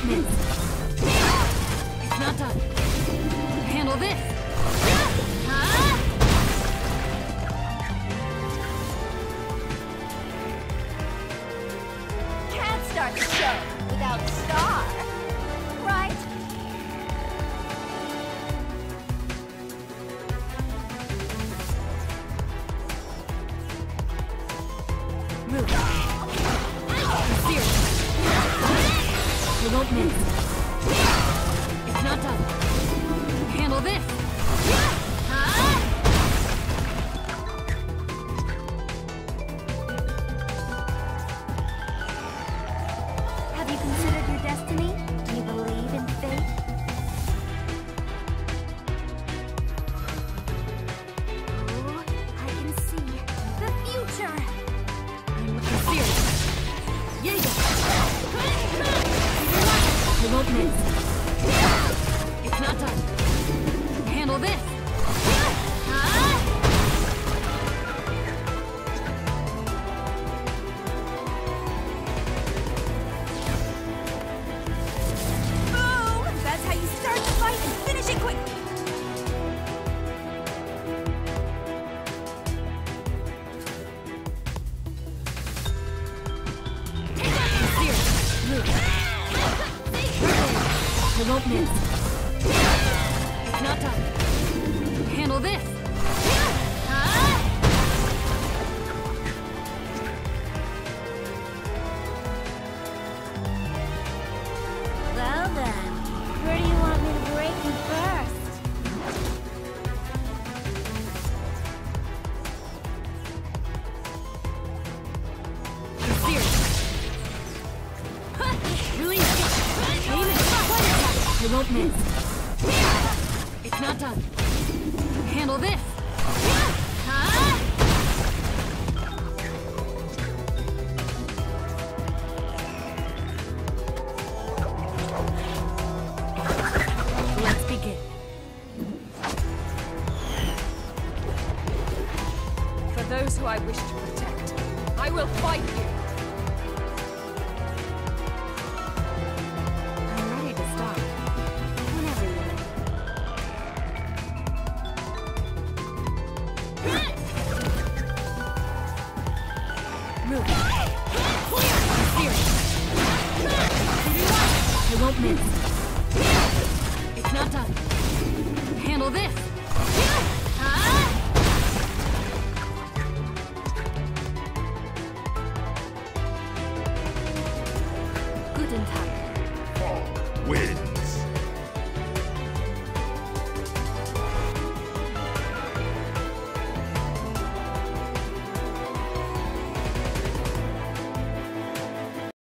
miss. It's not done. Handle this. Can't start the show without a star, right? Move. Serious. You won't miss. It's not done. Handle this. Have you considered your destiny? Do you believe in fate? Oh, I can see the future. I'm serious. Yeah, you won't miss. It's not done. Handle this. Boom! That's how you start the fight and finish it quick. Serious. Move. You won't miss. It's not done. Handle this. Well then, where do you want me to break you first? Serious. Release. Aim it. Fire attack. You won't miss. It's not done. Handle this. Let's begin. For those who I wish to protect, I will fight you. I'm ready to start. Whenever you're ready. Move. Serious. You won't miss. It's not done. Handle this.